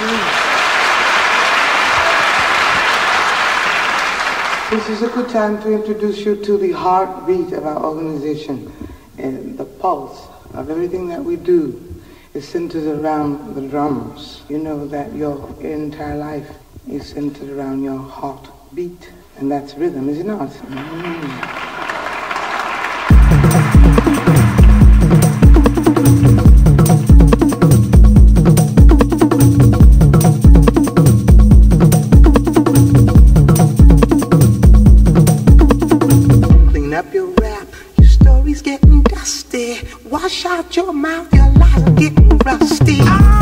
This is a good time to introduce you to the heartbeat of our organization, and the pulse of everything that we do is centered around the drums. You know that your entire life is centered around your heartbeat, and that's rhythm, is it not? Wash out your mouth, your lies are getting rusty.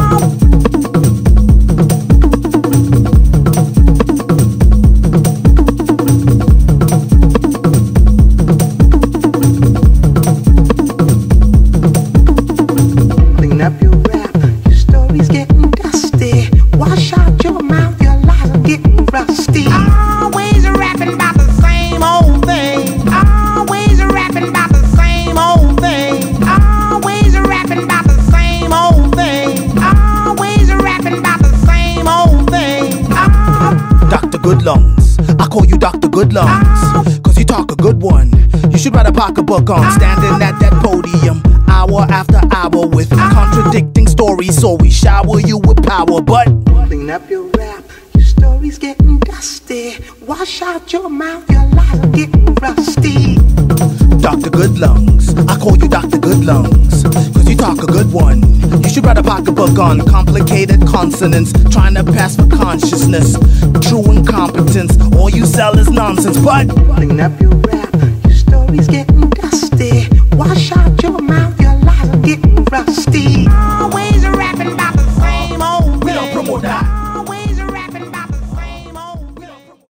Clean up your rap, your story's getting dusty. Wash out your mouth, your lies are getting rusty. Always rapping about the same old thing. Always rapping about the same old thing. Always rapping about the same old thing. Always rapping about the same old thing. Dr. Goodlungs, I call you Dr. Goodlungs, cause you talk a good one. You should write a pocketbook on standing at that podium hour after hour with contradicting stories, so we shower you with power. But clean up your rap, your story's getting dusty. Wash out your mouth, your lies are getting rusty. Dr. Goodlungs, I call you Dr. Goodlungs, cause you talk a good one. You should write a pocketbook on complicated consonants, trying to pass for consciousness. True incompetence, all you sell is nonsense. But clean up your rap, your story's getting dusty. Wash out your mouth, your lies are getting rusty.